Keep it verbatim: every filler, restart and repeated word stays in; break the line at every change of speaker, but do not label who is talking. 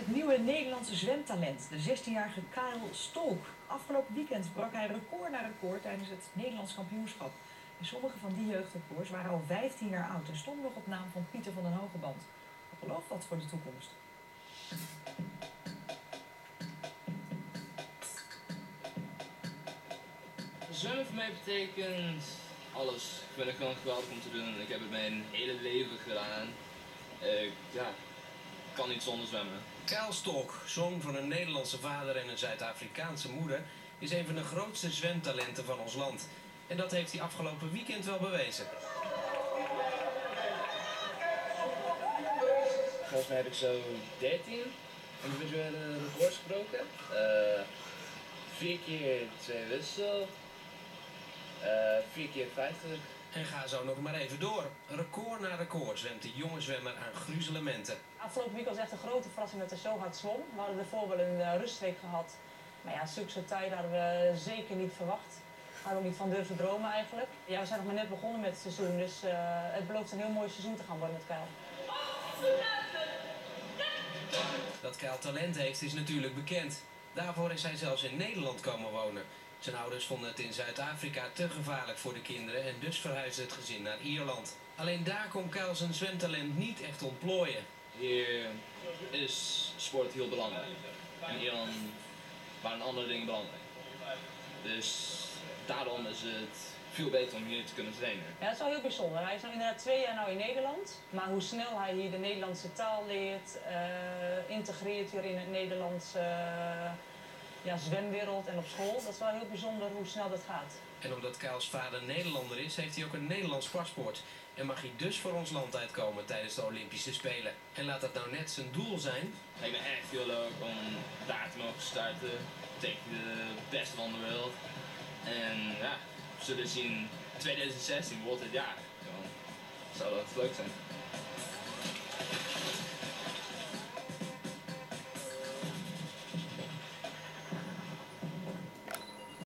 nieuwe Nederlandse zwemtalent, de zestienjarige Kyle Stolk. Afgelopen weekend brak hij record na record tijdens het Nederlands kampioenschap. En sommige van die jeugdrecords waren al vijftien jaar oud en stonden nog op naam van Pieter van den Hogeband. Wat belooft dat voor de toekomst?
Zwemmen voor mij betekent alles. Ik vind het gewoon geweldig om te doen. Ik heb het mijn hele leven gedaan. Uh, ja, ik kan niet zonder zwemmen.
Kyle Stolk, zoon van een Nederlandse vader en een Zuid-Afrikaanse moeder, is een van de grootste zwemtalenten van ons land. En dat heeft hij afgelopen weekend wel bewezen.
Volgens mij heb ik zo dertien individuele records gebroken. Uh, vier keer twee wissel. Uh, vier keer vijftig.
En ga zo nog maar even door. Record na record zwemt de jonge zwemmer aan gruzelementen.
Afgelopen week was echt een grote verrassing dat hij zo hard zwom. We hadden ervoor wel een uh, rustweek gehad. Maar ja, zulke tijden hadden we zeker niet verwacht. We hadden ook niet van durven dromen eigenlijk. Ja, we zijn nog maar net begonnen met het seizoen, dus uh, het belooft een heel mooi seizoen te gaan worden met Kyle.
Dat Kyle talent heeft is natuurlijk bekend. Daarvoor is hij zelfs in Nederland komen wonen. Zijn ouders vonden het in Zuid-Afrika te gevaarlijk voor de kinderen en dus verhuisde het gezin naar Ierland. Alleen daar kon Kyle zijn zwemtalent niet echt ontplooien.
Hier is sport heel belangrijk. In Ierland waren andere dingen belangrijk. Dus daarom is het veel beter om hier te kunnen trainen.
Ja, dat is wel heel bijzonder. Hij is nu inderdaad twee jaar nou in Nederland. Maar hoe snel hij hier de Nederlandse taal leert, uh, integreert hier in het Nederlandse uh, ja, zwemwereld en op school. Dat is wel heel bijzonder hoe snel dat gaat.
En omdat Kyle's vader Nederlander is, heeft hij ook een Nederlands paspoort. En mag hij dus voor ons land uitkomen tijdens de Olympische Spelen. En laat dat nou net zijn doel zijn?
Het lijkt me echt heel leuk om daar te mogen starten. Tegen de beste van de wereld. En ja, we zullen zien, twintig zestien wordt het jaar. Dan zou dat leuk zijn.